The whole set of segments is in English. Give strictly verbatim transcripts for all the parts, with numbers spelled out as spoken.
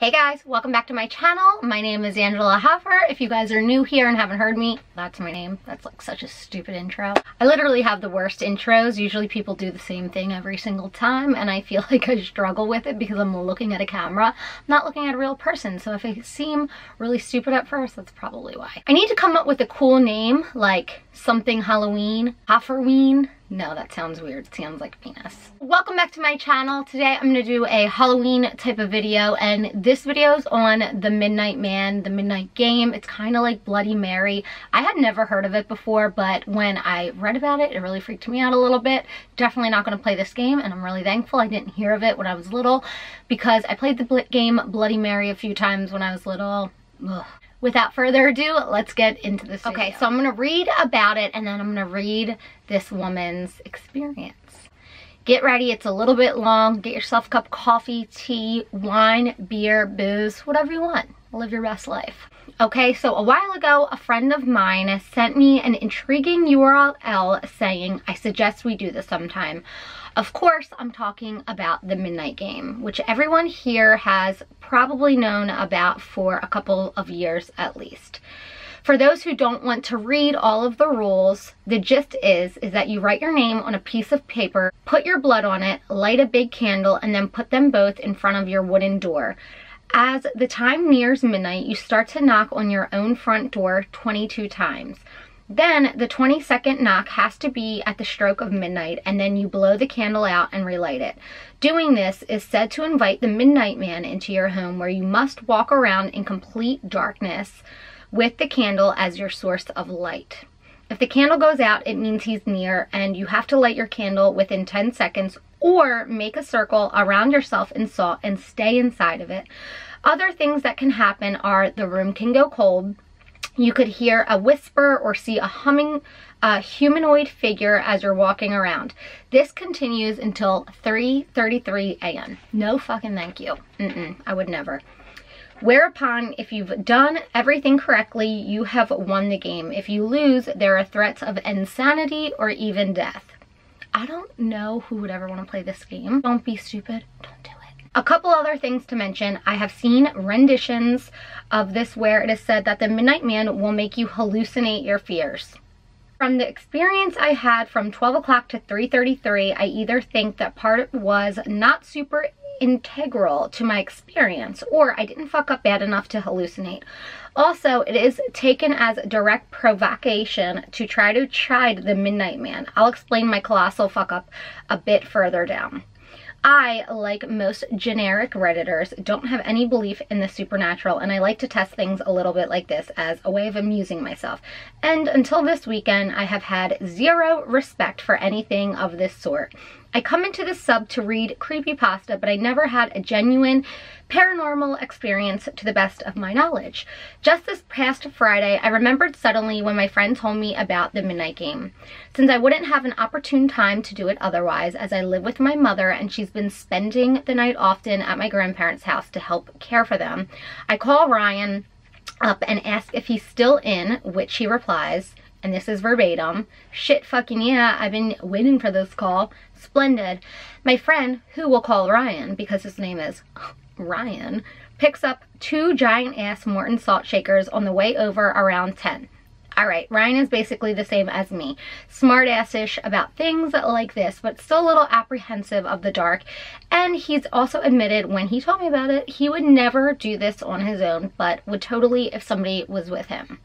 Hey guys, welcome back to my channel. My name is Angela Hoffer. If you guys are new here and haven't heard me, that's my name. That's like such a stupid intro. I literally have the worst intros. Usually people do the same thing every single time and I feel like I struggle with it because I'm looking at a camera. I'm not looking at a real person. So if I seem really stupid at first, that's probably why. I need to come up with a cool name like something Halloween, Hofferween. No, that sounds weird. It sounds like a penis. Welcome back to my channel. Today I'm going to do a Halloween type of video, and this video is on the Midnight Man, the Midnight Game. It's kind of like Bloody Mary. I had never heard of it before, but when I read about it, it really freaked me out a little bit. Definitely not going to play this game, and I'm really thankful I didn't hear of it when I was little, because I played the game Bloody Mary a few times when I was little. Ugh. Without further ado, let's get into this video. Okay, so I'm gonna read about it and then I'm gonna read this woman's experience. Get ready, it's a little bit long. Get yourself a cup of coffee, tea, wine, beer, booze, whatever you want. Live your best life. Okay, so a while ago, a friend of mine sent me an intriguing U R L saying, I suggest we do this sometime. Of course, I'm talking about the Midnight Game, which everyone here has probably known about for a couple of years at least. For those who don't want to read all of the rules, the gist is, is that you write your name on a piece of paper, put your blood on it, light a big candle, and then put them both in front of your wooden door. As the time nears midnight, you start to knock on your own front door twenty-two times. Then the twenty-second knock has to be at the stroke of midnight, and then you blow the candle out and relight it. Doing this is said to invite the Midnight Man into your home, where you must walk around in complete darkness with the candle as your source of light. If the candle goes out, it means he's near, and you have to light your candle within ten seconds or make a circle around yourself in salt and stay inside of it. Other things that can happen are the room can go cold. You could hear a whisper or see a humming uh, humanoid figure as you're walking around. This continues until three thirty-three a m No fucking thank you. Mm-mm, I would never. Whereupon, if you've done everything correctly, you have won the game. If you lose, there are threats of insanity or even death. I don't know who would ever want to play this game. Don't be stupid. Don't do it. A couple other things to mention. I have seen renditions of this where it is said that the Midnight Man will make you hallucinate your fears. From the experience I had from twelve o'clock to three thirty-three, I either think that part was not super integral to my experience, or I didn't fuck up bad enough to hallucinate. Also, it is taken as direct provocation to try to chide the Midnight Man. I'll explain my colossal fuck up a bit further down. I, like most generic Redditors, don't have any belief in the supernatural, and I like to test things a little bit like this as a way of amusing myself. And until this weekend, I have had zero respect for anything of this sort. I come into this sub to read creepypasta, but I never had a genuine paranormal experience to the best of my knowledge. Just this past Friday, I remembered suddenly when my friend told me about the Midnight Game. Since I wouldn't have an opportune time to do it otherwise, as I live with my mother and she's been spending the night often at my grandparents' house to help care for them, I call Ryan up and ask if he's still in, which he replies, and this is verbatim, "Shit fucking yeah, I've been waiting for this call. Splendid." My friend, who we'll call Ryan because his name is Ryan, picks up two giant ass Morton salt shakers on the way over around ten. Alright, Ryan is basically the same as me. Smart ass-ish about things like this, but still a little apprehensive of the dark. And he's also admitted when he told me about it, he would never do this on his own, but would totally if somebody was with him.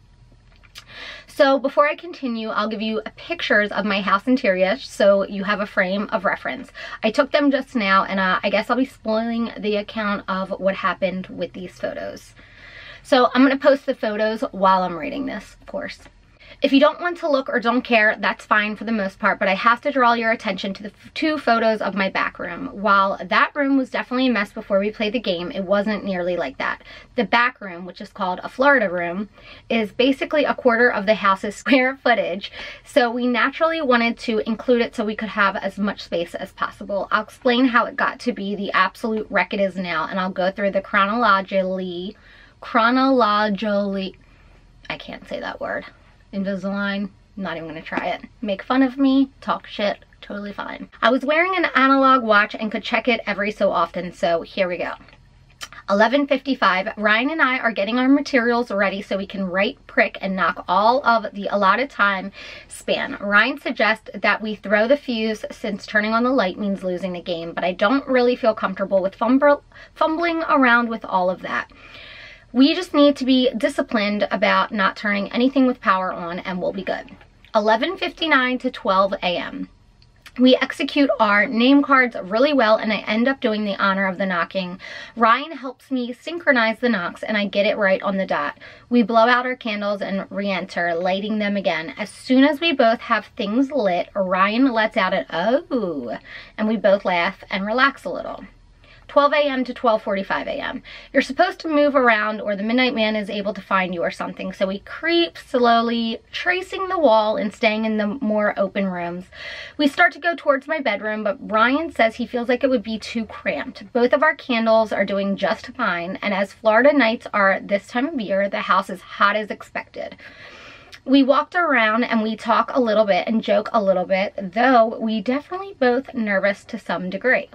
So before I continue, I'll give you pictures of my house interior so you have a frame of reference. I took them just now, and uh, I guess I'll be spoiling the account of what happened with these photos. So I'm going to post the photos while I'm reading this, of course. If you don't want to look or don't care, that's fine for the most part, but I have to draw your attention to the two photos of my back room. While that room was definitely a mess before we played the game, it wasn't nearly like that. The back room, which is called a Florida room, is basically a quarter of the house's square footage, so we naturally wanted to include it so we could have as much space as possible. I'll explain how it got to be the absolute wreck it is now, and I'll go through the chronologically, chronologically, I can't say that word. Invisalign, not even gonna try it. Make fun of me, talk shit, totally fine. I was wearing an analog watch and could check it every so often, so here we go. eleven fifty-five, Ryan and I are getting our materials ready so we can right prick and knock all of the allotted time span. Ryan suggests that we throw the fuse since turning on the light means losing the game, but I don't really feel comfortable with fumble, fumbling around with all of that. We just need to be disciplined about not turning anything with power on and we'll be good. eleven fifty-nine to twelve A M We execute our name cards really well and I end up doing the honor of the knocking. Ryan helps me synchronize the knocks and I get it right on the dot. We blow out our candles and re-enter, lighting them again. As soon as we both have things lit, Ryan lets out an "oh," and we both laugh and relax a little. twelve A M to twelve forty-five A M You're supposed to move around or the Midnight Man is able to find you or something, so we creep slowly, tracing the wall and staying in the more open rooms. We start to go towards my bedroom, but Ryan says he feels like it would be too cramped. Both of our candles are doing just fine, and as Florida nights are this time of year, the house is hot as expected. We walked around and we talk a little bit and joke a little bit, though we definitely both nervous to some degree.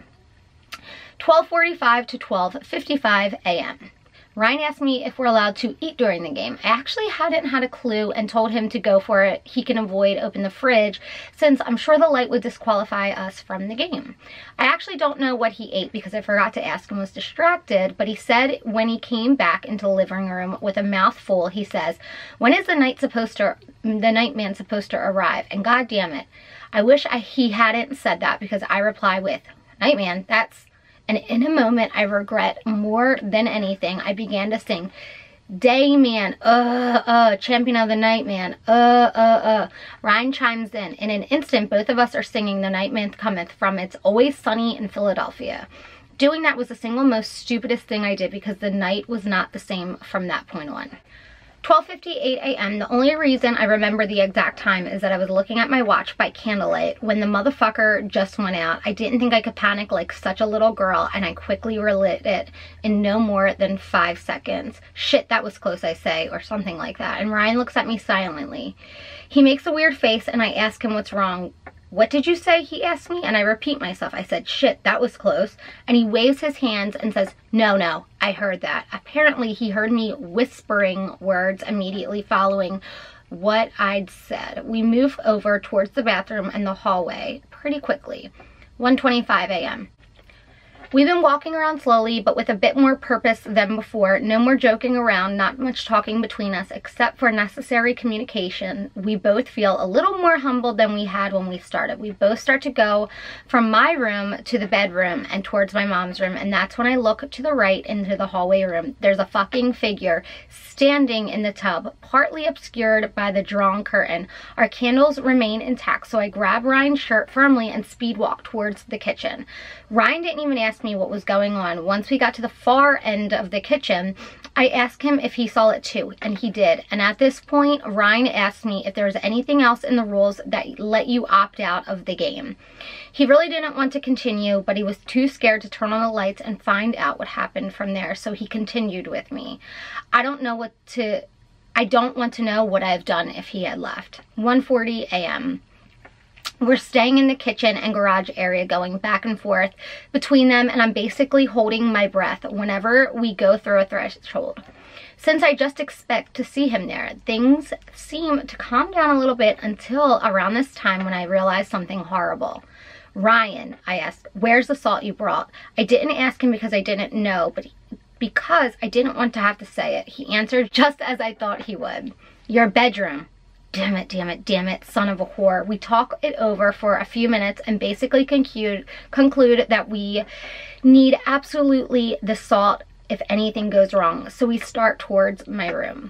twelve forty-five to twelve fifty-five A M Ryan asked me if we're allowed to eat during the game. I actually hadn't had a clue and told him to go for it. He can avoid open the fridge since I'm sure the light would disqualify us from the game. I actually don't know what he ate because I forgot to ask and was distracted, but he said when he came back into the living room with a mouthful, he says, "When is the night supposed to, the night man supposed to arrive?" And god damn it, I wish I, he hadn't said that because I reply with, "Night man, that's..." And in a moment I regret more than anything, I began to sing, "Day man, uh, uh, champion of the night man, uh, uh, uh." Ryan chimes in. In an instant, both of us are singing "The Night Man Cometh" from It's Always Sunny in Philadelphia. Doing that was the single most stupidest thing I did because the night was not the same from that point on. twelve fifty-eight A M The only reason I remember the exact time is that I was looking at my watch by candlelight when the motherfucker just went out. I didn't think I could panic like such a little girl and I quickly relit it in no more than five seconds. "Shit, that was close," I say, or something like that. And Ryan looks at me silently. He makes a weird face and I ask him what's wrong. "What did you say?" he asked me, and I repeat myself. I said, "Shit, that was close." And he waves his hands and says, "No, no, I heard that." Apparently he heard me whispering words immediately following what I'd said. We move over towards the bathroom and the hallway pretty quickly. one twenty-five A M We've been walking around slowly, but with a bit more purpose than before. No more joking around, not much talking between us, except for necessary communication. We both feel a little more humbled than we had when we started. We both start to go from my room to the bedroom and towards my mom's room, and that's when I look to the right into the hallway room. There's a fucking figure standing in the tub, partly obscured by the drawn curtain. Our candles remain intact, so I grab Ryan's shirt firmly and speed walk towards the kitchen. Ryan didn't even ask me what was going on. Once we got to the far end of the kitchen, I asked him if he saw it too, and he did. And at this point, Ryan asked me if there was anything else in the rules that let you opt out of the game. He really didn't want to continue, but he was too scared to turn on the lights and find out what happened from there, so he continued with me. I don't know what to... I don't want to know what I've done if he had left. one forty A M We're staying in the kitchen and garage area, going back and forth between them, and I'm basically holding my breath whenever we go through a threshold. Since I just expect to see him there, things seem to calm down a little bit until around this time when I realize something horrible. "Ryan," I asked, "where's the salt you brought?" I didn't ask him because I didn't know, but he, because I didn't want to have to say it. He answered just as I thought he would. "Your bedroom." Damn it, damn it, damn it, son of a whore. We talk it over for a few minutes and basically conclude, conclude that we need absolutely the salt if anything goes wrong. So we start towards my room.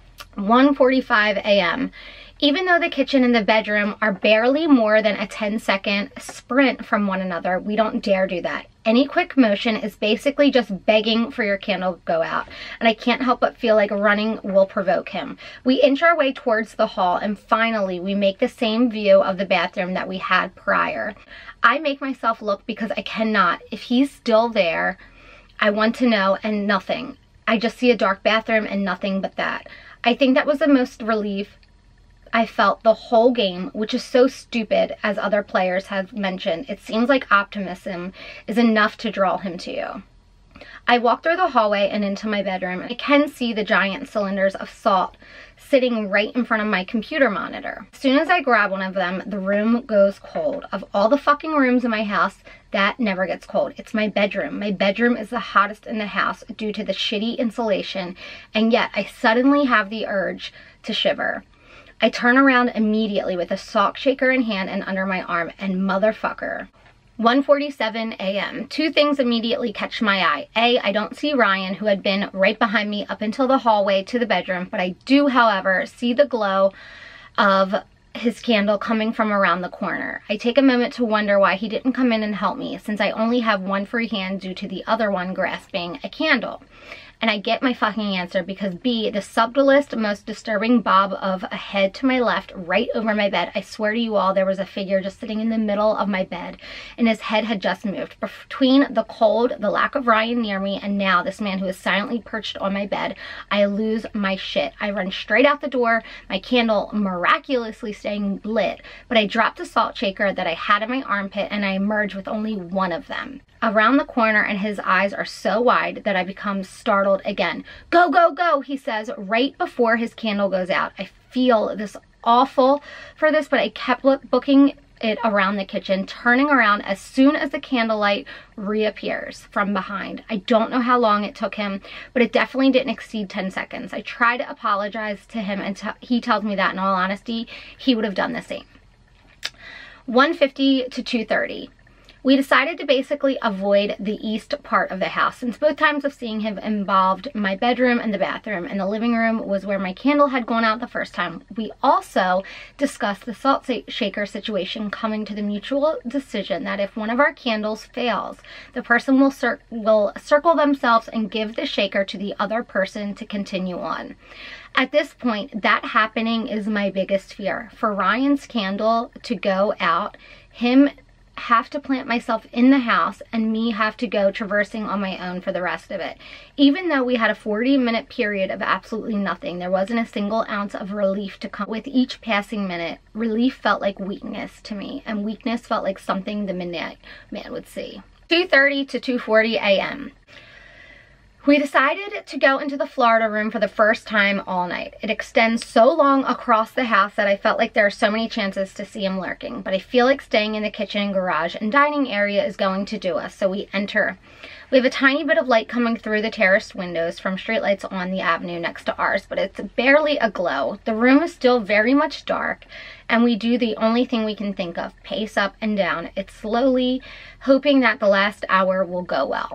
one forty-five A M Even though the kitchen and the bedroom are barely more than a ten second sprint from one another, we don't dare do that. Any quick motion is basically just begging for your candle to go out, and I can't help but feel like running will provoke him. We inch our way towards the hall, and finally we make the same view of the bathroom that we had prior. I make myself look because I cannot. If he's still there, I want to know, and nothing. I just see a dark bathroom and nothing but that. I think that was the most relief I felt the whole game, which is so stupid, as other players have mentioned. It seems like optimism is enough to draw him to you. I walk through the hallway and into my bedroom. I can see the giant cylinders of salt sitting right in front of my computer monitor. As soon as I grab one of them, the room goes cold. Of all the fucking rooms in my house, that never gets cold. It's my bedroom. My bedroom is the hottest in the house due to the shitty insulation, and yet I suddenly have the urge to shiver. I turn around immediately with a salt shaker in hand and under my arm, and motherfucker. one forty-seven a m Two things immediately catch my eye. A, I don't see Ryan, who had been right behind me up until the hallway to the bedroom, but I do, however, see the glow of his candle coming from around the corner. I take a moment to wonder why he didn't come in and help me, since I only have one free hand due to the other one grasping a candle. And I get my fucking answer, because B, the subtlest, most disturbing bob of a head to my left right over my bed. I swear to you all, there was a figure just sitting in the middle of my bed, and his head had just moved. Between the cold, the lack of Ryan near me, and now this man who is silently perched on my bed, I lose my shit. I run straight out the door, my candle miraculously staying lit, but I drop the salt shaker that I had in my armpit, and I emerge with only one of them around the corner, and his eyes are so wide that I become startled again. Go, go, go, he says right before his candle goes out. I feel this awful for this, but I kept look, booking it around the kitchen, turning around as soon as the candlelight reappears from behind. I don't know how long it took him, but it definitely didn't exceed ten seconds. I try to apologize to him, and he tells me that in all honesty, he would have done the same. one fifty to two thirty. We decided to basically avoid the east part of the house, since both times of seeing him involved my bedroom and the bathroom, and the living room was where my candle had gone out the first time. We also discussed the salt shaker situation, coming to the mutual decision that if one of our candles fails, the person will, cir will circle themselves and give the shaker to the other person to continue on. At this point, that happening is my biggest fear. For Ryan's candle to go out, him have to plant myself in the house, and me have to go traversing on my own for the rest of it. Even though we had a forty minute period of absolutely nothing, there wasn't a single ounce of relief to come with each passing minute. Relief felt like weakness to me, and weakness felt like something the Midnight Man would see. two thirty to two forty a m We decided to go into the Florida room for the first time all night. It extends so long across the house that I felt like there are so many chances to see him lurking, but I feel like staying in the kitchen and garage and dining area is going to do us, so we enter. We have a tiny bit of light coming through the terraced windows from streetlights on the avenue next to ours, but it's barely a glow. The room is still very much dark, and we do the only thing we can think of, pace up and down it slowly, hoping that the last hour will go well.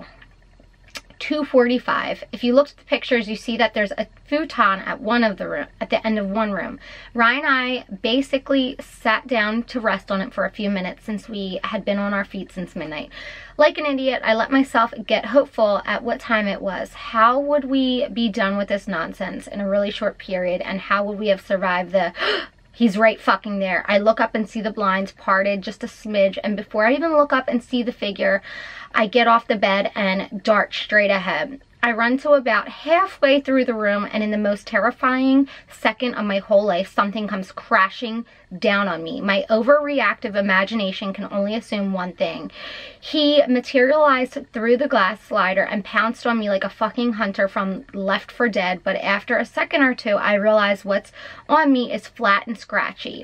two forty-five. If you look at the pictures, you see that there's a futon at one of the room, at the end of one room. Ryan and I basically sat down to rest on it for a few minutes, since we had been on our feet since midnight. Like an idiot, I let myself get hopeful at what time it was. How would we be done with this nonsense in a really short period, and how would we have survived the he's right fucking there? I look up and see the blinds parted just a smidge, and before I even look up and see the figure, I get off the bed and dart straight ahead. I run to about halfway through the room, and in the most terrifying second of my whole life, something comes crashing down on me. My overreactive imagination can only assume one thing. He materialized through the glass slider and pounced on me like a fucking hunter from Left four Dead, but after a second or two, I realize what's on me is flat and scratchy.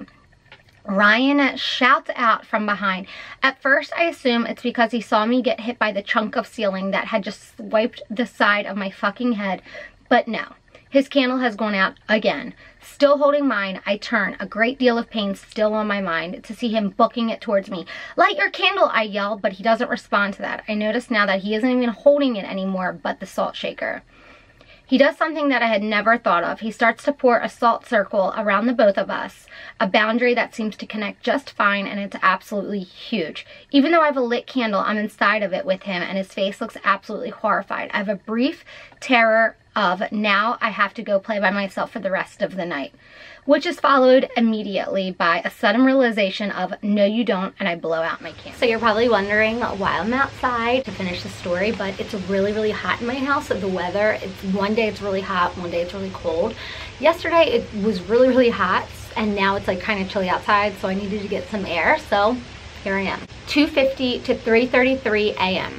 Ryan shouts out from behind. At first, I assume it's because he saw me get hit by the chunk of ceiling that had just swiped the side of my fucking head, but no. His candle has gone out again. Still holding mine, I turn, a great deal of pain still on my mind, to see him booking it towards me. Light your candle, I yell, but he doesn't respond to that. I notice now that he isn't even holding it anymore, but the salt shaker. He does something that I had never thought of. He starts to pour a salt circle around the both of us, a boundary that seems to connect just fine, and it's absolutely huge. Even though I have a lit candle, I'm inside of it with him, and his face looks absolutely horrified. I have a brief terror of, now I have to go play by myself for the rest of the night, which is followed immediately by a sudden realization of, no you don't, and I blow out my candle. So you're probably wondering why I'm outside to finish the story, but it's really, really hot in my house. The weather, it's one day it's really hot, one day it's really cold. Yesterday it was really, really hot, and now it's like kind of chilly outside, so I needed to get some air, so here I am. two fifty to three thirty-three a m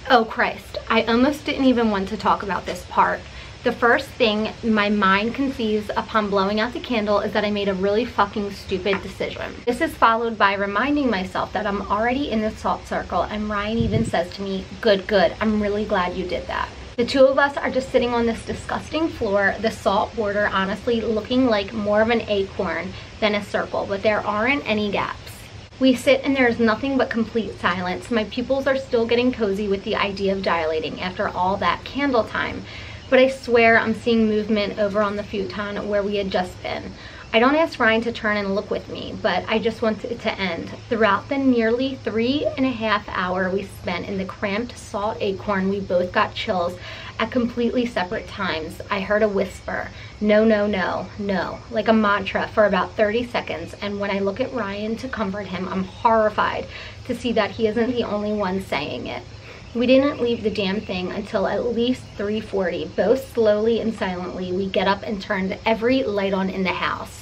Oh Christ, I almost didn't even want to talk about this part. The first thing my mind conceives upon blowing out the candle is that I made a really fucking stupid decision. This is followed by reminding myself that I'm already in the salt circle, and Ryan even says to me, good, good, I'm really glad you did that. The two of us are just sitting on this disgusting floor, the salt border honestly looking like more of an acorn than a circle, but there aren't any gaps. We sit and there's nothing but complete silence. My pupils are still getting cozy with the idea of dilating after all that candle time. But I swear I'm seeing movement over on the futon where we had just been. I don't ask Ryan to turn and look with me, but I just want it to end. Throughout the nearly three and a half hour we spent in the cramped salt acorn, we both got chills at completely separate times. I heard a whisper, no, no, no, no, like a mantra for about thirty seconds. And when I look at Ryan to comfort him, I'm horrified to see that he isn't the only one saying it. We didn't leave the damn thing until at least three forty. Both slowly and silently, we get up and turned every light on in the house.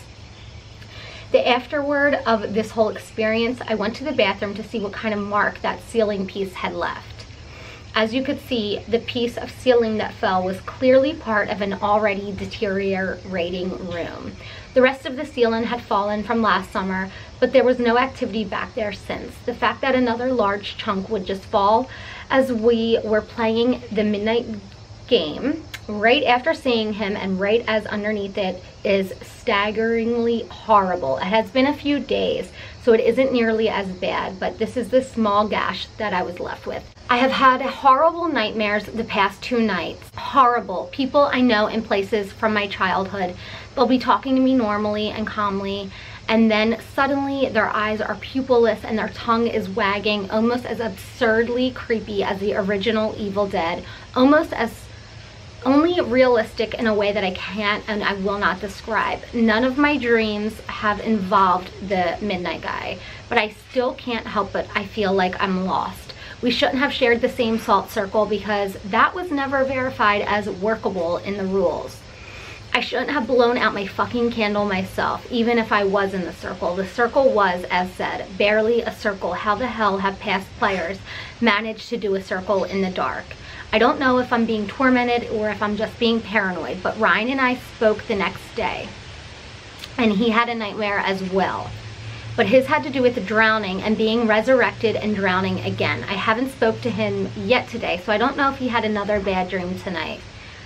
The afterward of this whole experience, I went to the bathroom to see what kind of mark that ceiling piece had left. As you could see, the piece of ceiling that fell was clearly part of an already deteriorating room. The rest of the ceiling had fallen from last summer, but there was no activity back there since. The fact that another large chunk would just fall as we were playing the midnight game right after seeing him and right as underneath it is staggeringly horrible. It has been a few days, so it isn't nearly as bad, but this is the small gash that I was left with. I have had horrible nightmares the past two nights. Horrible. People I know in places from my childhood. They'll be talking to me normally and calmly, and then suddenly their eyes are pupilless and their tongue is wagging, almost as absurdly creepy as the original Evil Dead, almost as only realistic in a way that I can't and I will not describe. None of my dreams have involved the Midnight Guy, but I still can't help but I feel like I'm lost. We shouldn't have shared the same salt circle because that was never verified as workable in the rules. I shouldn't have blown out my fucking candle myself, even if I was in the circle. The circle was, as said, barely a circle. How the hell have past players managed to do a circle in the dark? I don't know if I'm being tormented or if I'm just being paranoid, but Ryan and I spoke the next day, and he had a nightmare as well. But his had to do with drowning and being resurrected and drowning again. I haven't spoke to him yet today, so I don't know if he had another bad dream tonight.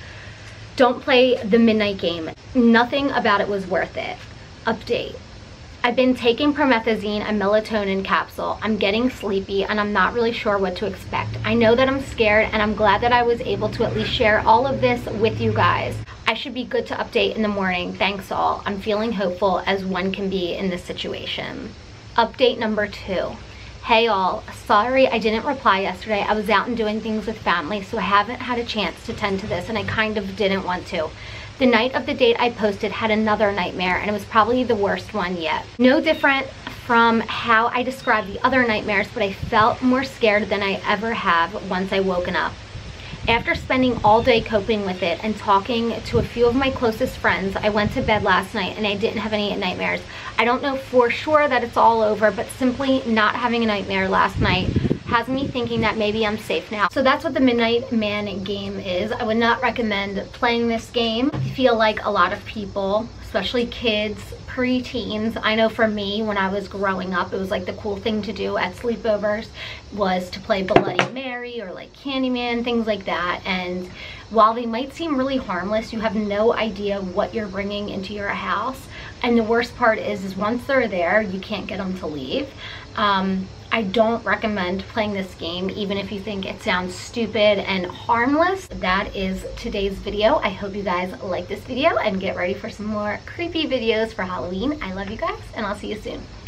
Don't play the midnight game. Nothing about it was worth it. Update. I've been taking promethazine and melatonin capsule. I'm getting sleepy and I'm not really sure what to expect. I know that I'm scared and I'm glad that I was able to at least share all of this with you guys. I should be good to update in the morning. Thanks all. I'm feeling hopeful as one can be in this situation. Update number two. Hey all, sorry I didn't reply yesterday. I was out and doing things with family, so I haven't had a chance to tend to this and I kind of didn't want to. The night of the date I posted had another nightmare and it was probably the worst one yet. No different from how I described the other nightmares, but I felt more scared than I ever have once I woken up. After spending all day coping with it and talking to a few of my closest friends, I went to bed last night and I didn't have any nightmares. I don't know for sure that it's all over, but simply not having a nightmare last night has me thinking that maybe I'm safe now. So that's what the Midnight Man game is. I would not recommend playing this game. I feel like a lot of people, especially kids, pre-teens, I know for me when I was growing up, it was like the cool thing to do at sleepovers was to play Bloody Mary or like Candyman, things like that. And while they might seem really harmless, you have no idea what you're bringing into your house. And the worst part is, is once they're there, you can't get them to leave. Um, I don't recommend playing this game, even if you think it sounds stupid and harmless. That is today's video. I hope you guys like this video and get ready for some more creepy videos for Halloween. I love you guys, and I'll see you soon.